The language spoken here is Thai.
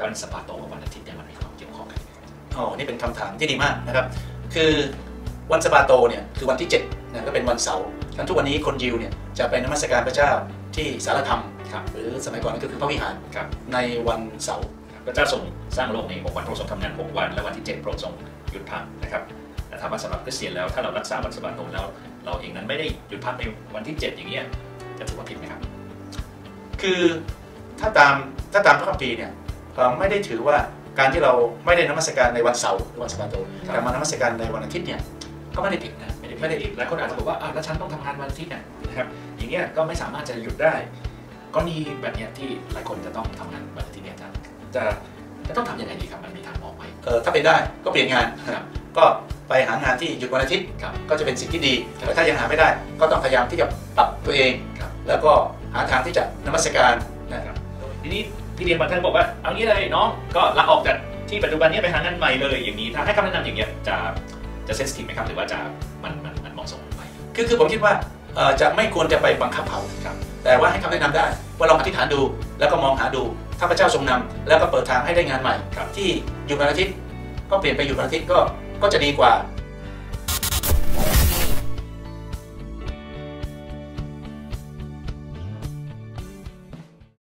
วันสะบาโตกับวันอาทิตย์เนี่ยมันมีความเกี่ยวข้องกันอ๋อนี่เป็นคำถามที่ดีมากนะครับคือวันสะบาโตเนี่ยคือวันที่7นะก็เป็นวันเสาร์ทั้งทุกวันนี้คนยิวเนี่ยจะไปนมัสการพระเจ้าที่ศาลาธรรมหรือสมัยก่อนก็คือพระวิหารในวันเสาร์พระเจ้าทรงสร้างโลกใน6 วันพระองค์ทรงทำงาน6 วันและวันที่7พระองค์ทรงหยุดพักนะครับแต่ถามว่าสำหรับคริสเตียนแล้วถ้าเรารักษาวันสะบาโตแล้วเราเองนั้นไม่ได้หยุดพักในวันที่7อย่างเงี้ยจะถือว่าผิดไหมครับคือถ้าตามพระคัมภีร์เนี่ยไม่ได้ถือว่าการที่เราไม่ได้นมัสการในวันเสาร์วันสะบาโตแต่มานมัสการในวันอาทิตย์เนี่ยก็ไม่ได้ผิดนะไม่ได้ผิดหลายคนอาจจะบอกว่าแล้วฉันต้องทำงานวันอาทิตย์นะครับอย่างเงี้ยก็ไม่สามารถจะหยุดได้ก็มีแบบเนี้ยที่หลายคนจะต้องทำงานวันอาทิตย์เนี่ยจะต้องทำยังไงดีครับมันมีทางออกไหมถ้าเป็นได้ก็เปลี่ยนงานก็ไปหางานที่หยุดวันอาทิตย์ก็จะเป็นสิ่งที่ดีแต่ถ้ายังหาไม่ได้ก็ต้องพยายามที่จะปรับตัวเองแล้วก็หาทางที่จะนมัสการนะครับทีนี้พี่เรียนบางท่านบอกว่าเอางี้เลยน้องก็ลาออกจากที่ปัจจุบันนี้ไปหางานใหม่เลยอย่างนี้ถ้าให้คำแนะนำอย่างเงี้ยจะเซนซิทีฟไหมครับหรือว่าจะมันเหมาะสมไหมคือผมคิดว่าจะไม่ควรจะไปบังคับเขาแต่ว่าให้คำแนะนำได้ว่าลองอธิษฐานดูแล้วก็มองหาดูถ้าพระเจ้าทรงนำแล้วก็เปิดทางให้ได้งานใหม่ที่อยู่วันอาทิตย์ก็เปลี่ยนไปอยู่วันอาทิตย์ก็จะดีกว่า